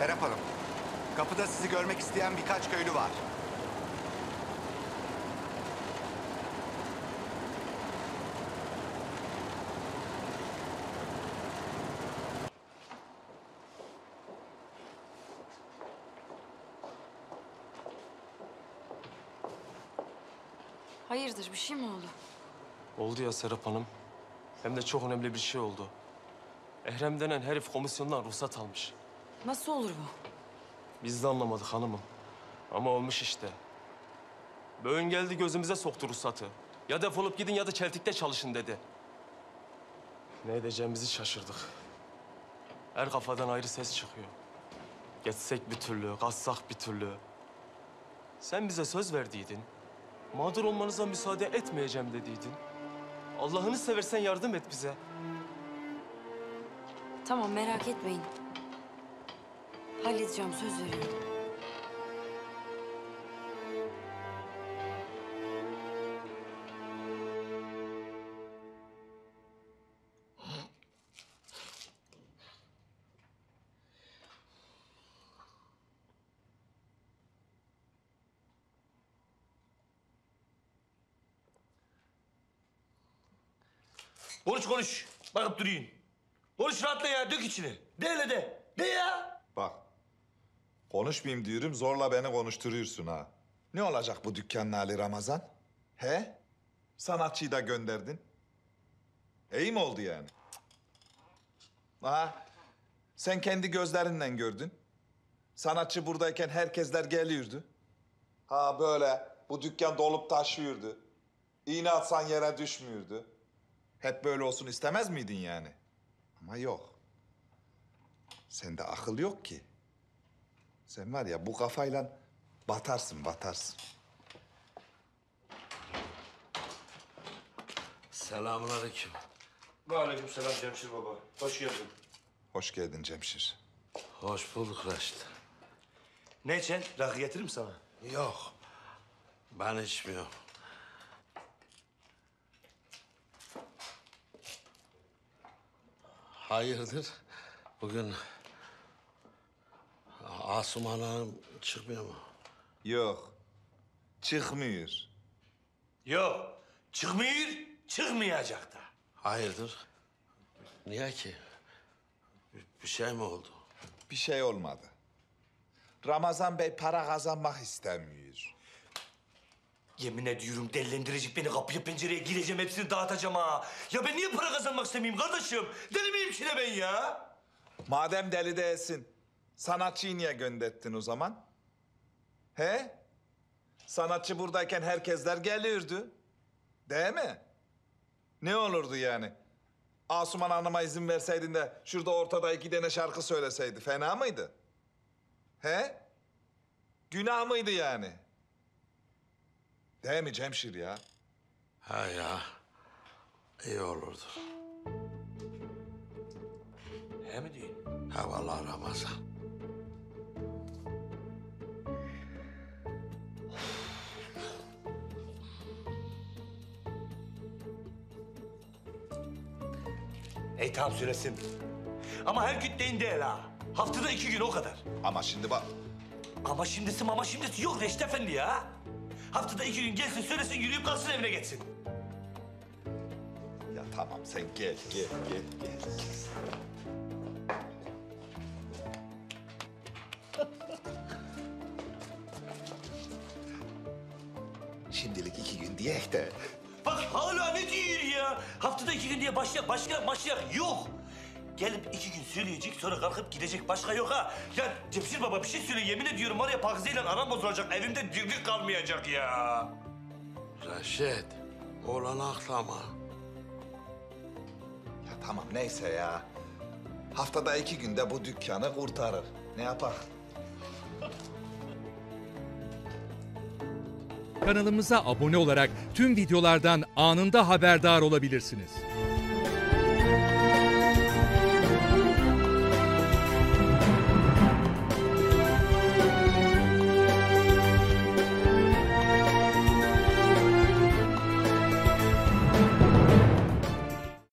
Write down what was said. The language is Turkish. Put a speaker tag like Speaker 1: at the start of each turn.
Speaker 1: Serap Hanım, kapıda sizi görmek isteyen birkaç köylü var.
Speaker 2: Hayırdır, bir şey mi oldu?
Speaker 3: Oldu ya Serap Hanım. Hem de çok önemli bir şey oldu. Ehrem denen herif komisyondan ruhsat almış.
Speaker 2: Nasıl olur bu?
Speaker 3: Biz de anlamadık hanımım. Ama olmuş işte. Böğün geldi gözümüze soktu ruhsatı. Ya defolup gidin ya da çeltikte çalışın dedi. Ne edeceğimizi şaşırdık. Her kafadan ayrı ses çıkıyor. Geçsek bir türlü, kaçsak bir türlü. Sen bize söz verdiydin. Mağdur olmanıza müsaade etmeyeceğim dediydin. Allah'ını seversen yardım et bize.
Speaker 2: Tamam, merak etmeyin. Halledeceğim, söz veriyorum.
Speaker 4: Konuş konuş. Bakıp duruyun. Konuş rahatla ya. Dök içini. De hele de. De ya.
Speaker 5: Bak, konuşmayayım diyorum, zorla beni konuşturuyorsun ha. Ne olacak bu dükkanın hali Ramazan? He? Sanatçıyı da gönderdin. İyi mi oldu yani? Ha? Sen kendi gözlerinle gördün. Sanatçı buradayken herkesler geliyordu. Ha böyle, bu dükkan dolup taşıyordu. İğne atsan yere düşmüyordu. Hep böyle olsun istemez miydin yani? Ama yok. Sende akıl yok ki. Sen var ya bu kafayla batarsın, batarsın.
Speaker 4: Selamünaleyküm. Aleykümselam Cemşir baba. Hoş geldin.
Speaker 5: Hoş geldin Cemşir.
Speaker 4: Hoş bulduk Reşit. Ne için? Rakı getireyim sana.
Speaker 6: Yok. Ben içmiyorum. Hayırdır? Bugün Asuman Hanım çıkmıyor mu?
Speaker 5: Yok, çıkmıyor.
Speaker 4: Yok. Çıkmıyor, çıkmayacak da.
Speaker 6: Hayırdır? Niye ki? Bir şey mi oldu?
Speaker 5: Bir şey olmadı. Ramazan Bey para kazanmak istemiyor.
Speaker 4: Yemin ediyorum delilendirecek beni, kapıya pencereye gireceğim, hepsini dağıtacağım ha. Ya ben niye para kazanmak istemeyeyim kardeşim? Deli miyim ki ne ben ya?
Speaker 5: Madem deli değilsin, sanatçıyı niye gönderdin o zaman? He? Sanatçı buradayken herkesler geliyordu. Değil mi? Ne olurdu yani? Asuman Hanım'a izin verseydin de şurada ortada 2 tane şarkı söyleseydi fena mıydı? He? Günah mıydı yani? Değil mi Cemşir ya?
Speaker 6: Ha ya. İyi olurdu.
Speaker 4: He mi diyorsun?
Speaker 6: Ha vallahi Ramazan.
Speaker 4: Tamam söylesin. Ama her gün değil ha. Haftada 2 gün o kadar.
Speaker 5: Ama şimdi bak,
Speaker 4: Ama şimdisi yok Reşit Efendi ya. Haftada 2 gün gelsin söylesin, yürüyüp kalksın evine geçsin.
Speaker 5: ya tamam sen gel. Şimdilik 2 gün diyek de.
Speaker 4: Bak hala ne diyor ya? Haftada 2 gün diye başlayak yok. Gelip 2 gün söyleyecek, sonra kalkıp gidecek, başka yok ha. Ya Cemşir baba bir şey söyle, yemin ediyorum var ya Pakize ile aram bozulacak, evimde dirlik kalmayacak ya.
Speaker 6: Reşit, oğlanı aklama.
Speaker 5: Ya tamam neyse ya. Haftada 2 günde bu dükkanı kurtarır. Ne yapar?
Speaker 7: Kanalımıza abone olarak tüm videolardan anında haberdar olabilirsiniz.